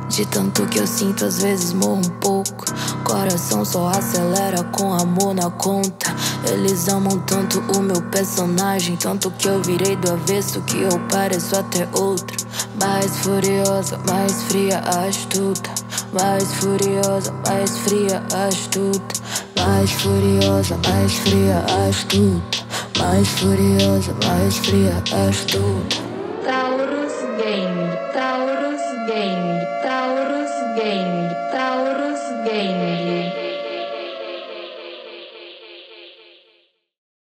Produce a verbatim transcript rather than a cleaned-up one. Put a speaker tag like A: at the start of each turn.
A: De tanto que eu sinto, às vezes morro um pouco. Coração só acelera com amor na conta. Eles amam tanto o meu personagem, tanto que eu virei do avesso, que eu pareço até outra. Mais furiosa, mais fria, astuta. Mais furiosa, mais fria, astuta. Mais furiosa, mais fria, astuta. Mais furiosa, mais fria, astuta.
B: Taurus Gang, Taurus Gang, Taurus Gang.